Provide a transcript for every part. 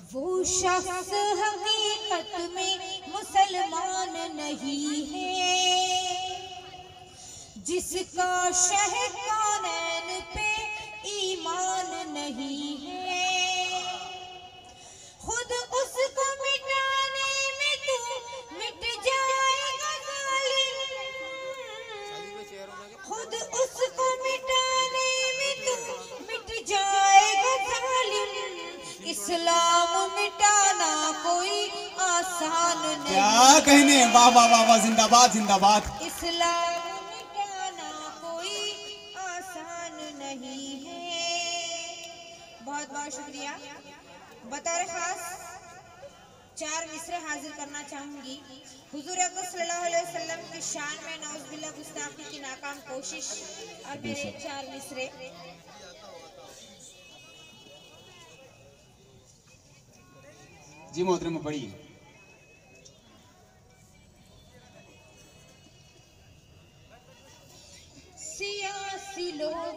वो शख्स हकीकत में मुसलमान नहीं है जिसका शहकानैन पे ईमान नहीं है। खुद उसको मिटाने में तू मिट जाएगा जालिम, खुद उसको मिटाने में तू मिट जाएगा जालिम। इस्लाम मिटाना कोई आसान नहीं। क्या कहने, वाह वाह वाह वाह, जिंदाबाद जिंदाबाद। इस्लाम मिटाना कोई आसान नहीं है। बहुत बहुत शुक्रिया। बतौर खास 4 मिसरे हाजिर करना चाहूंगी। हुजूर अकरम सल्लल्लाहु अलैहि वसल्लम की शान में नौज़ुबिल्लाह गुस्ताखी की नाकाम कोशिश और मेरे 4 मिसरे। जी मोहतरम पढ़िए। सियासी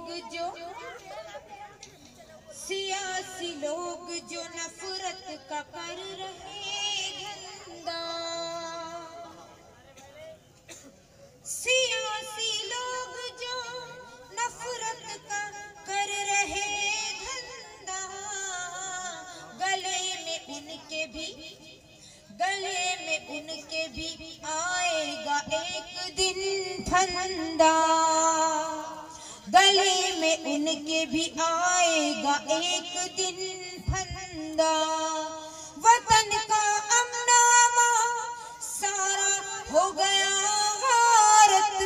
लोग जो नफरत का कर रहे धंधा, सियासी लोग जो नफरत का कर रहे धंधा, गले में उनके भी आएगा एक दिन फंदा, गले में उनके भी आएगा एक दिन फंदा। वतन का अमनामा सारा हो गया गारत,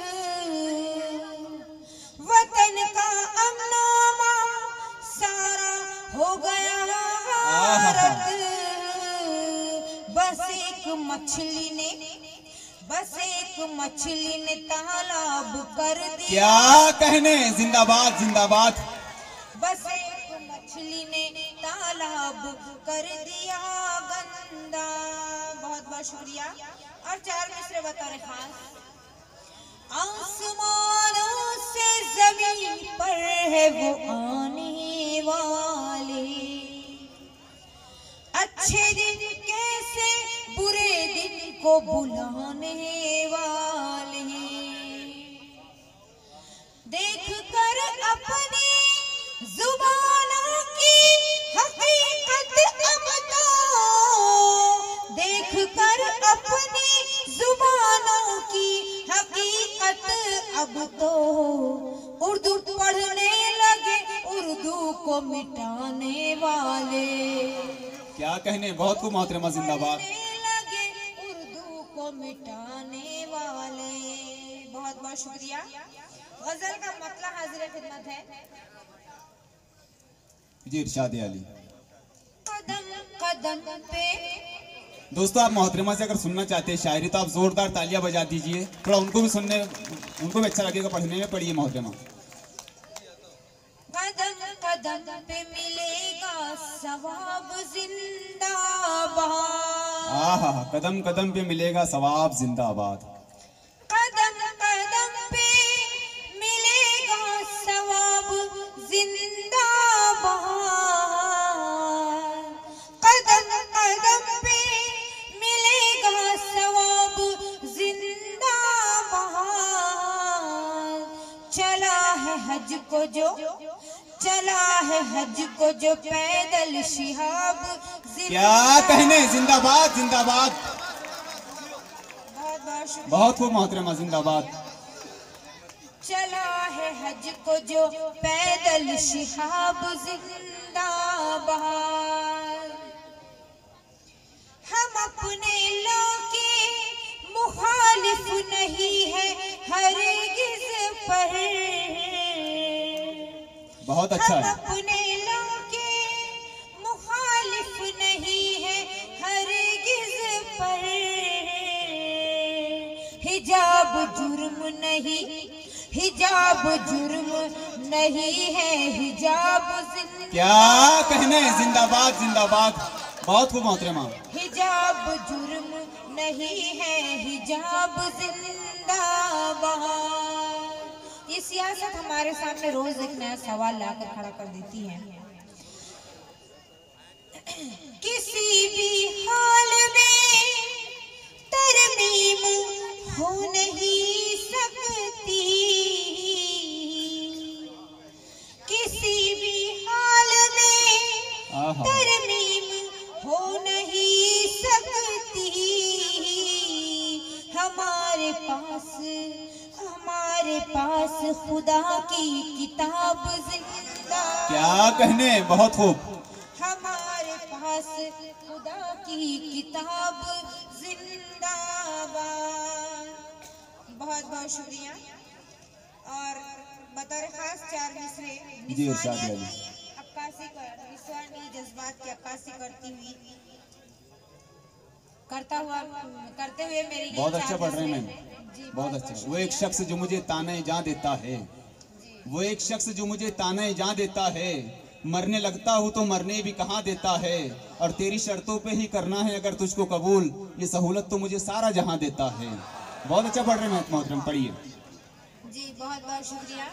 वतन का अमनामा सारा हो गया गारत। बस एक मछली ने तालाब कर दिया। क्या कहने, जिंदाबाद जिंदाबाद। बस एक मछली ने तालाब कर दिया गंदा। बहुत बहुत शुक्रिया। और 4 मिसरे बतौर खास। आसमानों से जमीन पर है वो आने वाले, अच्छे दिन कैसे बुरे दिन को बुलाने वाले। देख कर अपनी जुबानों की हकीकत अब तो, देख कर अपनी जुबानों की हकीकत अब तो, उर्दू पढ़ने लगे उर्दू को मिटाने वाले। क्या कहने, बहुत खूब मोहतरमा, जिंदाबाद। लगे उर्दू को मिटाने वाले। बहुत बहुत शुक्रिया। गजल का मतलब हाजिर खिदमत है। जी इरशाद अली। कदम कदम पे। दोस्तों आप मोहतरमा से अगर सुनना चाहते हैं शायरी तो आप जोरदार तालियां बजा दीजिए, थोड़ा उनको भी सुनने, उनको भी अच्छा लगेगा पढ़ने में। पढ़िए मोहतरमा। कदम कदम पे मिलेगा सवाब जिंदाबाद। आहा, कदम कदम पे मिलेगा सवाब जिंदाबाद। कदम कदम पे मिलेगा सवाब जिंदाबाद। कदम कदम पे मिलेगा सवाब जिंदाबाद। चला है हज को जो पैदल शिहाब। क्या कहने, जिंदाबाद जिंदाबाद। बहुत खूब मोहतरमा, जिंदाबाद। चला है हज को जो पैदल शिहाब जिंदाबाद। हम अपने लोग के मुखालिफ नहीं है हरगिज़ पर। बहुत अच्छा है। हम अपने लोग के मुखालिफ नहीं है हरगिज़ पर। हिजाब जुर्म नहीं है, हिजाब जिंदा। क्या कहने, जिंदाबाद जिंदाबाद। बहुत खूब मोहतरमा। हिजाब जुर्म नहीं है, हिजाब जिंदाबाद। ये सियासत हमारे सामने रोज एक नया सवाल लाकर खड़ा कर देती है। किसी भी हाल में तरमीम हो नहीं सकती, किसी भी हाल में तरमीम हो नहीं सकती। हमारे पास खुदा की किताब जिंदा। क्या कहने, बहुत खूब। हमारे पास खुदा की किताब जिंदाबाद। बहुत बहुत शुक्रिया। और बतौर खास 4 मिसरे निस्वानियत की अक्कासी निस्वानी जज्बात की अक्कासी करते हुए मेरी बहुत अच्छा पढ़ रहे हैं मैम, बहुत अच्छा। वो एक शख्स जो मुझे ताने जा देता है, वो एक शख्स जो मुझे ताने जा देता है, मरने लगता हूँ तो मरने भी कहाँ देता है, और तेरी शर्तों पे ही करना है अगर तुझको कबूल, ये सहूलत तो मुझे सारा जहां देता है। बहुत अच्छा पढ़ रहे हैं मोहतरम, पढ़िए। जी बहुत बहुत शुक्रिया।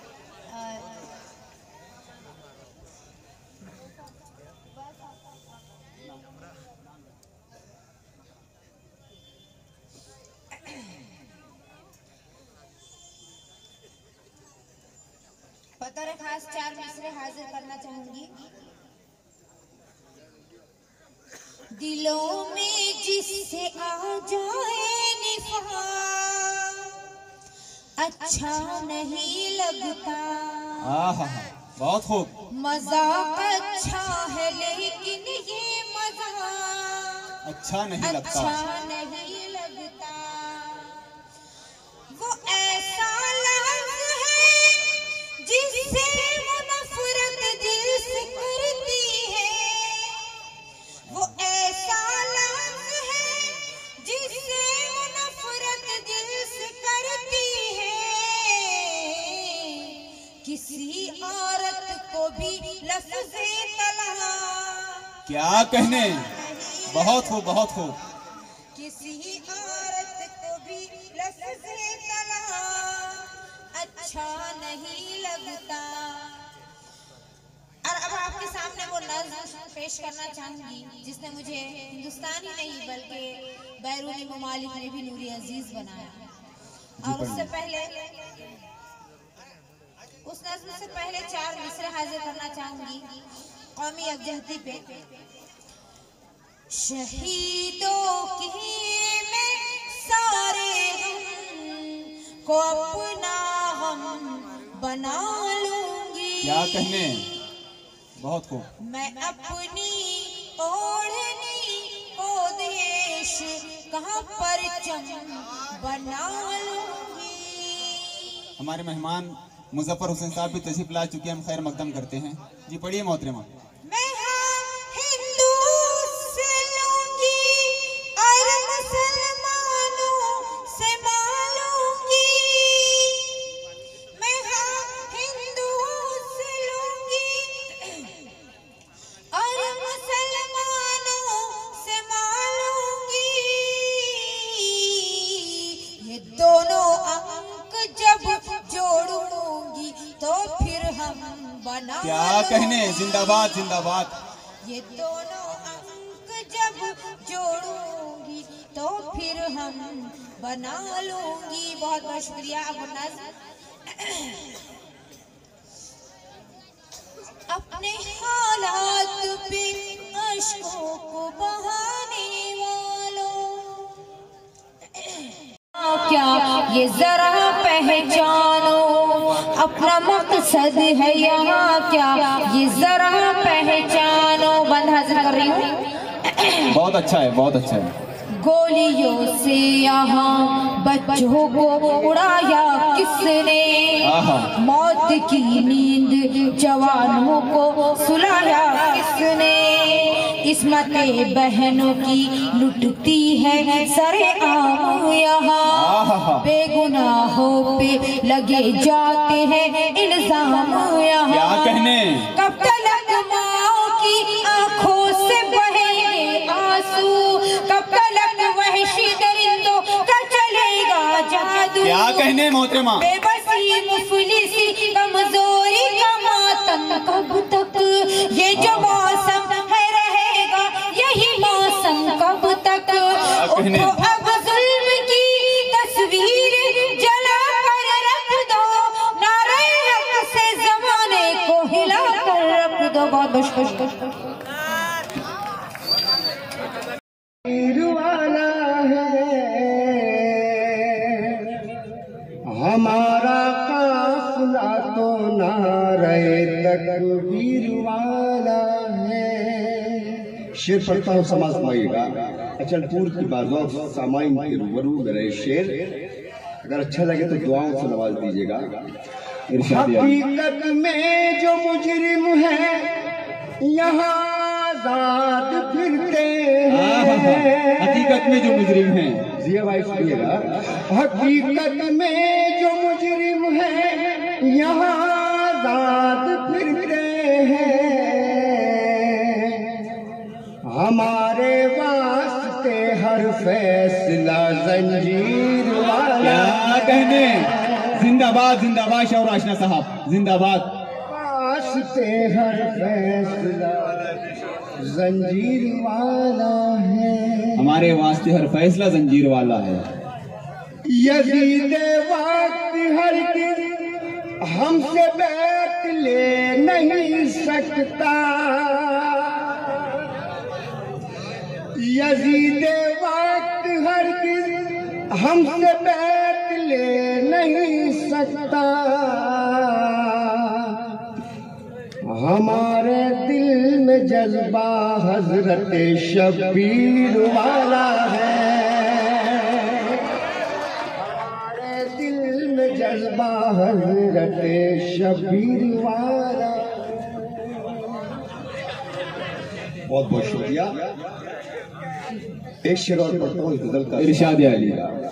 बतौर खास 4 मिसरे हाजिर करना चाहूंगी। दिलों में जिससे आ जाए निफाक अच्छा नहीं लगता। बहुत खूब। मजाक अच्छा है लेकिन ये मजाक अच्छा नहीं लगता। अच्छा नहीं लगता। वो ऐसा लफ्ज़ है जिससे वो नफरत दिल से करती है। वो ऐसा लफ्ज़ है जिससे वो नफरत दिल से करती है। किसी औरत को भी लफ्ज़े तलाक। क्या कहने, बहुत खूब, बहुत खूब। किसी औरत को भी लफ्ज़े तलाक अच्छा नहीं लगता। और अब आपके सामने वो नज़्म पेश करना चाहूंगी जिसने मुझे हिंदुस्तान ही नहीं बल्कि बैरूनी ममालिक में भी नूरी अजीज बनाया। और उससे पहले उस नज़्म से पहले 4 मिसरे हाजिर करना चाहूंगी कौमी यकजहती पे। शहीदों की मैं सारे गम को अपना गम बना लूंगी। क्या कहने, बहुत खूब। मैं अपनी ओढ़नी को देश कहाँ परचम बना लूंगी। हमारे मेहमान मुजफ्फर हुसैन साहब भी तशरीफ ला चुके हैं, हम खैर मकदम करते हैं। जी पढ़िए मोहतरमा। मैं हिंदू से लूंगी और मुसलमानों से मालूंगी। मैं हिंदू से लूंगी और मुसलमानों से मालूंगी। ये दोनों अंक जब जोड़ूंगी तो फिर हम बना। क्या कहने, जिंदाबाद जिंदाबाद। ये दोनों अंक जब जोड़ूंगी तो फिर हम बना लूंगी। बहुत बहुत शुक्रिया। अब नज़्म अपने हालात पे अश्कों को बहाने वालों, क्या ये जरा पहचानो अपना मकसद है यहाँ क्या, ये जरा पहचानो। बंद हाजिर कर रही हूँ। बहुत अच्छा है, बहुत अच्छा है। गोलियों से यहाँ बच्चों को उड़ाया किसने, मौत की नींद जवानों को सुलाया किसने। इस्मते बहनों की लुटती है सरे आम यहाँ, बेगुनाहों पे लगे जाते हैं इल्जाम यहाँ। क्या कहने, कब तक माओ की आंखों से बहे आंसू, कब तक वहशी दरिंदों का चलेगा जादू। क्या कहने मोहतरमा, बेबसी मुफलिसी कमजोरी का मातम कब तक, ये जो मौसम है रहेगा कहने? अब जुल्म की तस्वीर जला कर रख दो, नारे हक से जमाने को हिला कर रख दो। बहुत बहुत वाला है हमारा काफिला तो नारे तकबीर वाला है। शेर पढ़ता हूँ, समाज समाइएगा। अचलपुर की बाज़ौक़ सामाइन के रूबरू मेरा शेर, अगर अच्छा लगे तो दुआओं से नवाज दीजिएगा। हकीकत में जो मुजरिम है यहाँ आजाद फिरते हैं। हकीकत में जो मुजरिम हैं, जिया भाई सुनिएगा। हकीकत में जो मुजरिम है यहाँ आजाद फिरते हैं। हमारे वास्ते हर फैसला जंजीर वाला। क्या कहने? जिंदाबाद जिंदाबाद शाहूर आशना साहब, जिंदाबाद। वास्ते हर फैसला जंजीर वाला है। हमारे वास्ते हर फैसला जंजीर वाला है। यजीद वक्त हर हमसे बैठ ले नहीं सकता। यजीद वक्त हर हमसे बैठ ले नहीं सकता। हमारे दिल में जज्बा हजरत शबीर वाला है। हमारे दिल में जज्बा हजरत शबीर वाला। बहुत बहुत शुक्रिया। एक शेर और पढ़ता हूँ इस गजल का। इरशाद अली।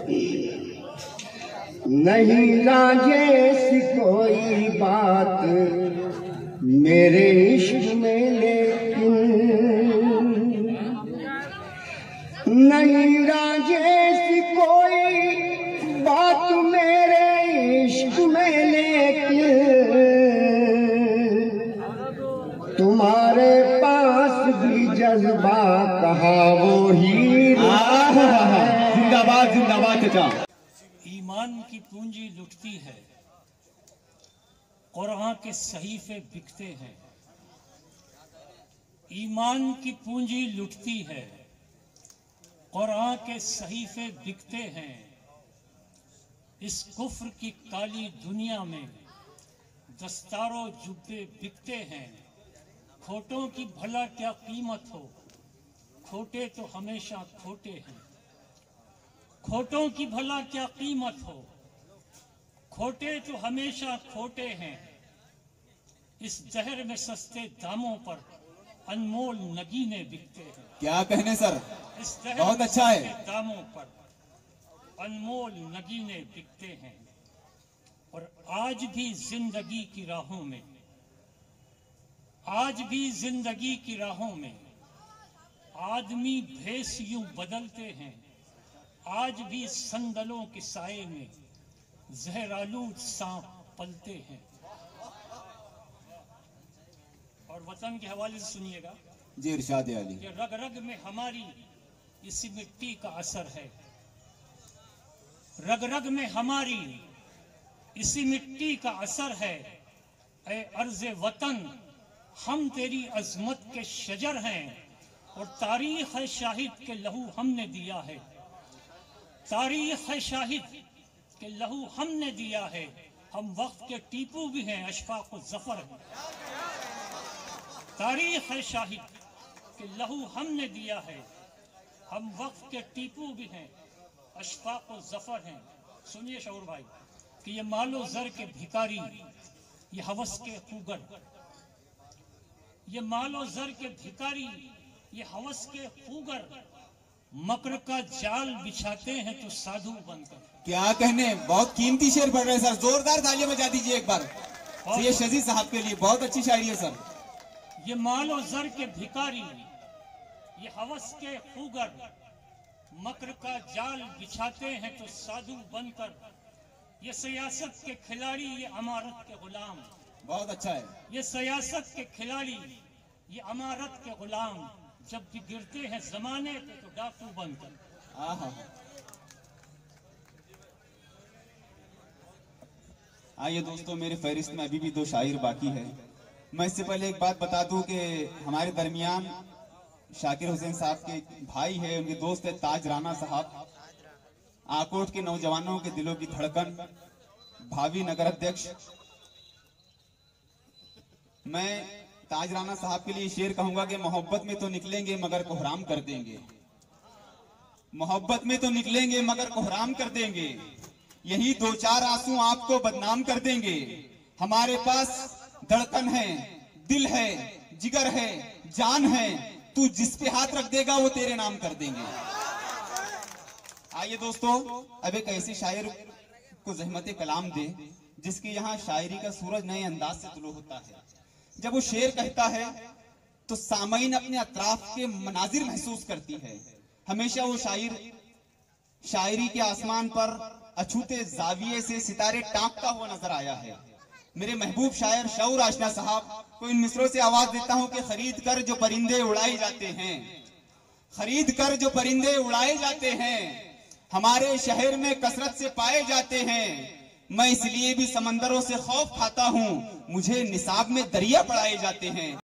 नहीं राजेश कोई बात मेरे इश्क में, लेकिन नहीं राजेश कोई बात मेरे इश्क में, लेकिन तुम्हारे पास भी जज्बा कहा वो ही। जिंदाबाद जिंदाबाद चाचा। ईमान की पूंजी लुटती है, कुरान के सहीफे बिकते हैं। ईमान की पूंजी लुटती है, कुरान के सहीफे बिकते हैं। इस कुफ्र की काली दुनिया में दस्तारों जुब्बे बिकते हैं। खोटों की भला क्या कीमत हो, खोटे तो हमेशा खोटे हैं। खोटों की भला क्या कीमत हो, खोटे तो हमेशा खोटे हैं। इस जहर में सस्ते दामों पर अनमोल नगीने बिकते हैं। क्या कहने सर, इस जहर बहुत में अच्छा है। सस्ते दामों पर अनमोल नगीने बिकते हैं। और आज भी जिंदगी की राहों में, आज भी जिंदगी की राहों में आदमी भेस यूं बदलते हैं। आज भी संदलों के साए में जहरालूद सांप पलते हैं। और वतन के हवाले से सुनिएगा जी इरशाद अली। कि रग रग में हमारी इसी मिट्टी का असर है। रग रग में हमारी इसी मिट्टी का असर है। ऐ अर्ज़े वतन हम तेरी अजमत के शजर हैं। और तारीख है शाहिद के लहू हमने दिया है। तारीख है शाहिद के लहू हमने दिया है। हम वक्त के टीपू भी हैं, अशफाक जफर है। तारीख है शाहिद के लहू हमने दिया है। हम वक्त के टीपू भी हैं, अशफाक जफर हैं। सुनिए शऊर भाई कि ये मालो जर के भिखारी, ये हवस के खूगर, ये मालो जर के भिखारी, ये हवस के खूगर मकर का जाल बिछाते हैं तो साधु बनकर। क्या कहने, बहुत कीमती शेर पढ़ रहे हैं सर, जोरदार तालियां बजा दीजिए एक बार ये शजीद साहब के लिए। बहुत अच्छी शायरी है सर। ये मालो जर के भिखारी, ये हवस के खूगर मकर का जाल बिछाते हैं तो साधु बनकर। ये सियासत के खिलाड़ी, ये अमारत के गुलाम। बहुत अच्छा है। ये सियासत के खिलाड़ी, ये अमारत के गुलाम जब भी गिरते हैं जमाने पे तो डाकू बनकर। आहा। आइए दोस्तों, मेरे फहरिस्त में अभी भी 2 शायर बाकी है। मैं इससे पहले एक बात बता दूं कि हमारे दरमियान शाकिर हुसैन साहब के भाई है, उनके दोस्त है ताज राना साहब, आकोट के नौजवानों के दिलों की धड़कन, भावी नगर अध्यक्ष। मैं ताज राना साहब के लिए शेर कहूंगा कि मोहब्बत में तो निकलेंगे मगर कोहराम कर देंगे, मोहब्बत में तो निकलेंगे मगर कोहराम कर देंगे, यही 2-4 आंसू आपको बदनाम कर देंगे। हमारे पास धड़कन है, दिल है, जिगर है, जान है, तू जिस पे हाथ रख देगा वो तेरे नाम कर देंगे। आइए दोस्तों, अब एक ऐसे शायर को ज़हमत कलाम दे जिसके यहाँ शायरी का सूरज नए अंदाज से तुलू होता है। जब वो शेर कहता है तो सामईन अपने अतराफ के मनाजिर महसूस करती है। हमेशा वो शायर शायरी के आसमान पर अछूते जाविये से सितारे टांकता हुआ नजर आया है। मेरे महबूब शायर शऊर आशना साहब को इन मिसरों से आवाज देता हूं कि खरीद कर जो परिंदे उड़ाए जाते हैं, खरीद कर जो परिंदे उड़ाए जाते हैं, हमारे शहर में कसरत से पाए जाते हैं। मैं इसलिए भी समंदरों से खौफ खाता हूं, मुझे निसाब में दरिया पढ़ाए जाते हैं।